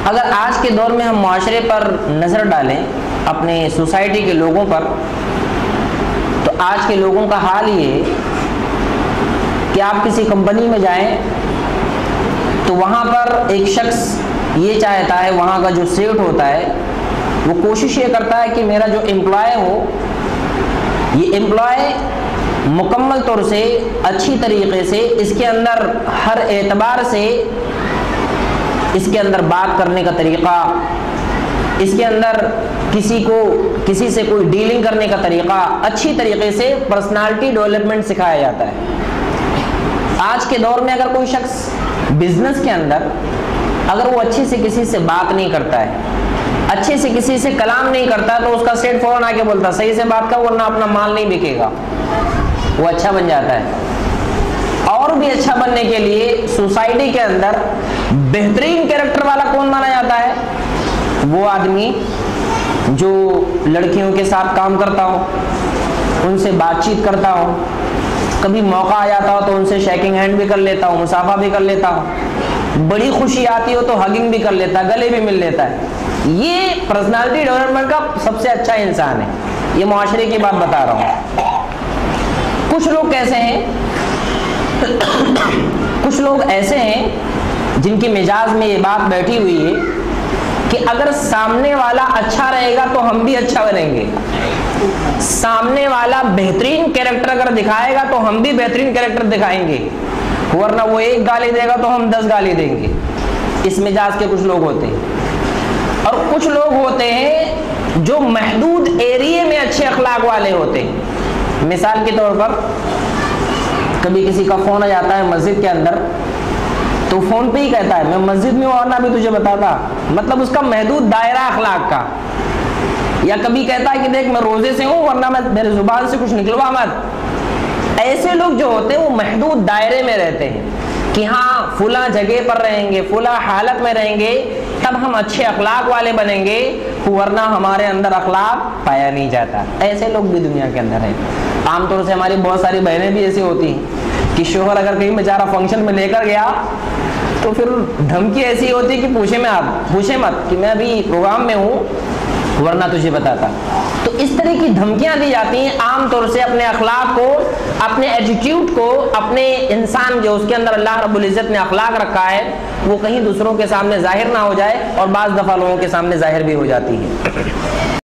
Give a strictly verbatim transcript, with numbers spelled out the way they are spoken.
اگر آج کے دور میں ہم معاشرے پر نظر ڈالیں، اپنے سوسائٹی کے لوگوں پر، تو آج کے لوگوں کا حال یہ کہ آپ کسی کمپنی میں جائیں تو وہاں پر ایک شخص یہ چاہتا ہے، وہاں کا جو سیٹ ہوتا ہے وہ کوشش یہ کرتا ہے کہ میرا جو امپلائی ہو، یہ امپلائی مکمل طور سے اچھی طریقے سے اس کے اندر ہر اعتبار سے اس کے اندر بات کرنے کا طریقہ، اس کے اندر کسی کو کسی سے کوئی ڈیلنگ کرنے کا طریقہ، اچھی طریقے سے پرسنالٹی ڈیولپمنٹ سکھایا جاتا ہے۔ آج کے دور میں اگر کوئی شخص بزنس کے اندر اگر وہ اچھے سے کسی سے بات نہیں کرتا ہے، اچھے سے کسی سے کلام نہیں کرتا، تو اس کا سیٹ فوراً آ کے بولتا صحیح سے بات کر ورنہ اپنا مال نہیں بکے گا، وہ اچھا بن جاتا ہے۔ اور بھی اچھا بننے کے لیے سوسائٹی کے اندر بہترین کیریکٹر والا کون مانا جاتا ہے؟ وہ آدمی جو لڑکیوں کے ساتھ کام کرتا ہو، ان سے بات چیت کرتا ہو، کبھی موقع آ جاتا ہو تو ان سے شیکنگ ہینڈ بھی کر لیتا ہو، مصافحہ بھی کر لیتا ہو، بڑی خوشی آتی ہو تو ہگنگ بھی کر لیتا ہے، گلے بھی مل لیتا ہے۔ یہ پرسنالٹی ڈیولپمنٹ کا سب سے اچھا انسان ہے۔ یہ معاشرے کی بات بتا رہا ہوں۔ کچھ لوگ کیسے ہیں کچھ لوگ ایسے ہیں جن کی مزاج میں یہ بات بیٹھی ہوئی ہے کہ اگر سامنے والا اچھا رہے گا تو ہم بھی اچھا بنیں گے، سامنے والا بہترین کیریکٹر اگر دکھائے گا تو ہم بھی بہترین کیریکٹر دکھائیں گے، ورنہ وہ ایک گالی دے گا تو ہم دس گالی دیں گے۔ اس مزاج کے کچھ لوگ ہوتے ہیں۔ اور کچھ لوگ ہوتے ہیں جو محدود ایریے میں اچھے اخلاق والے ہوتے ہیں۔ مثال کے طور پر کبھی کسی کا فون آ جاتا ہے مسجد کے اندر، تو فون پہ ہی کہتا ہے میں مسجد میں ہوں ورنہ بھی تجھے بتاتا، مطلب اس کا محدود دائرہ اخلاق کا۔ یا کبھی کہتا ہے کہ دیکھ میں روزے سے ہوں ورنہ میں میرے زبان سے کچھ نکلوا مت۔ ایسے لوگ جو ہوتے ہیں وہ محدود دائرے میں رہتے ہیں کہ ہاں فلاں جگہ پر رہیں گے، فلاں حالت میں رہیں گے تب ہم اچھے اخلاق والے بنیں گے، ورنہ ہمارے اندر اخلاق پایا نہیں جاتا۔ ایسے لوگ بھی دنیا کے اندر ہیں۔ عام طور سے ہماری بہت ساری بہنیں بھی ایسی ہوتی ہیں کہ شوہر اگر کہیں بیچارہ فنکشن میں لے کر گیا تو پھر دھمکی ایسی ہوتی ہے کہ پوچھے میں آپ پوچھے مت کہ میں ابھی پروگرام میں ہوں ورنہ تجھے بتاتا۔ تو اس طرح کی دھمکیاں دی جاتی ہیں عام طور سے اپنے اخلاق کو، اپنے ایٹیٹیوڈ کو، اپنے انسان جو اس کے اندر اللہ رب العزت نے اخلاق رکھا ہے وہ کہیں دوسروں کے سامنے ظاہر نہ ہو جائے، اور بعض دفعہ لوگوں کے سامنے ظاہر بھی ہو جاتی ہے۔